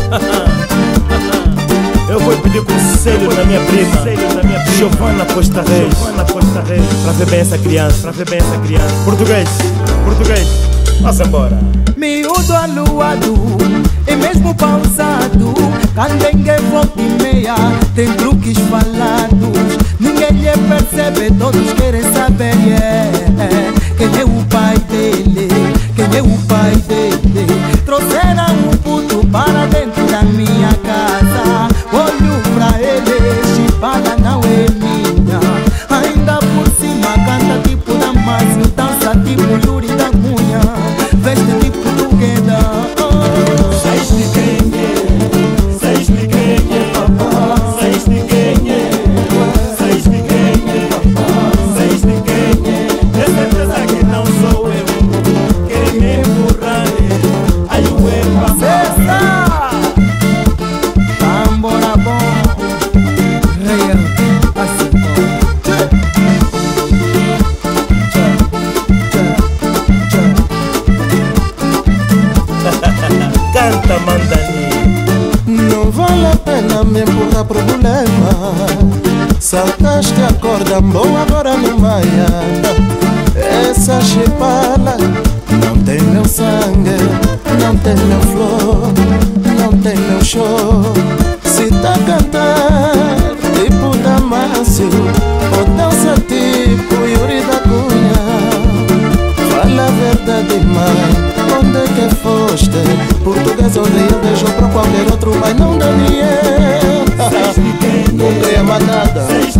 Eu vou pedir conselho na minha prima Giovanna Costa Reis, pra ver bem essa criança, Português, passa embora. Miúdo aluado e mesmo pausado, candengue volta e meia, tem truques falados. Ninguém lhe percebe, todos querem saber quem é o pai dele, Trouxeram um puto para dentro da minha casa. Olho pra ele, chibala não é minha. Ainda por cima canta tipo Damásio, dança tipo Yuri da Cunha, veste tipo Dugueda. Sais-me quem é, papá. Sais-me quem é, papá. Sais-me quem é. É certeza que não sou eu. Querem me empurrar, aí o epa Cessa! Tambora bom, real, assim canta, Mandani. Não vale a pena me empurrar pro problema. Saltaste a corda, bom, agora não vai. Essa chipala não tem meu sangue, não tem meu flor, não tem meu show. Se tá cantar tipo Damásio, ou dança tipo Yuri da Cunha, fala a verdade, mãe. Onde é que foste? Português ou Rio de Janeiro, pra qualquer outro, mas não Daniel. Não ganha mais nada.